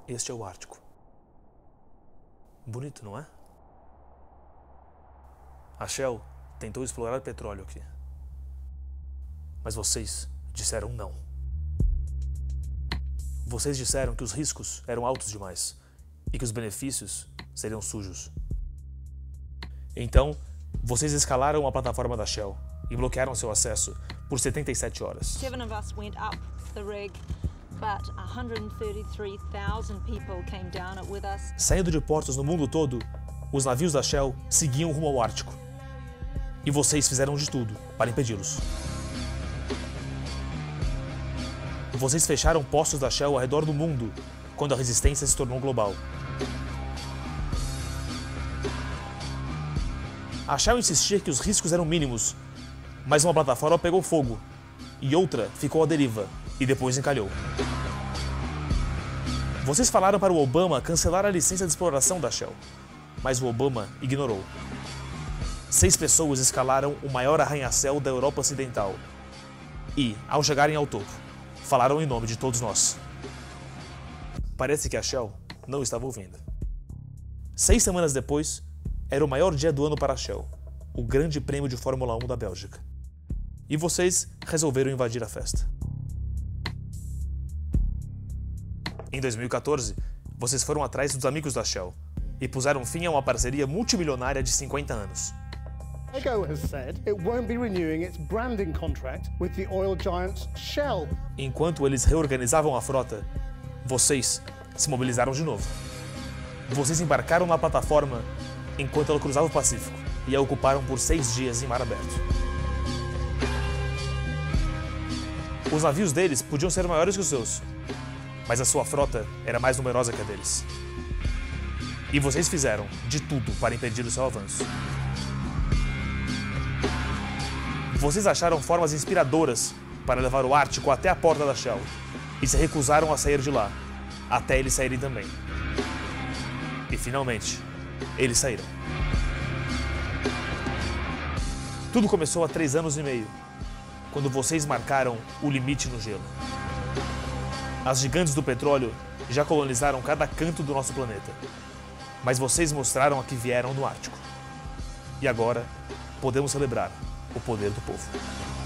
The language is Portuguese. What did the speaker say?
Este é o Ártico. Bonito, não é? A Shell tentou explorar petróleo aqui. Mas vocês disseram não. Vocês disseram que os riscos eram altos demais e que os benefícios seriam sujos. Então, vocês escalaram a plataforma da Shell e bloquearam seu acesso por 77 horas. 7 of us went up the rig, but 133,000 people came down it with us. Saindo de portos no mundo todo, os navios da Shell seguiam rumo ao Ártico. E vocês fizeram de tudo para impedi-los. Vocês fecharam postos da Shell ao redor do mundo quando a resistência se tornou global. A Shell insistia que os riscos eram mínimos, mas uma plataforma pegou fogo e outra ficou à deriva e depois encalhou. Vocês falaram para o Obama cancelar a licença de exploração da Shell, mas o Obama ignorou. 6 pessoas escalaram o maior arranha-céu da Europa Ocidental e, ao chegarem ao topo, falaram em nome de todos nós. Parece que a Shell não estava ouvindo. 6 semanas depois, era o maior dia do ano para a Shell, o Grande Prêmio de Fórmula 1 da Bélgica. E vocês resolveram invadir a festa. Em 2014, vocês foram atrás dos amigos da Shell e puseram fim a uma parceria multimilionária de 50 anos. Lego has said it won't be renewing its branding contract with the oil giants Shell. Enquanto eles reorganizavam a frota, vocês se mobilizaram de novo. Vocês embarcaram na plataforma enquanto ela cruzava o Pacífico e a ocuparam por 6 dias em mar aberto. Os navios deles podiam ser maiores que os seus, mas a sua frota era mais numerosa que a deles. E vocês fizeram de tudo para impedir o seu avanço. Vocês acharam formas inspiradoras para levar o Ártico até a porta da Shell e se recusaram a sair de lá, até eles saírem também. E finalmente, eles saíram. Tudo começou há 3 anos e meio, quando vocês marcaram o limite no gelo. As gigantes do petróleo já colonizaram cada canto do nosso planeta, mas vocês mostraram a que vieram no Ártico. E agora, podemos celebrar o poder do povo.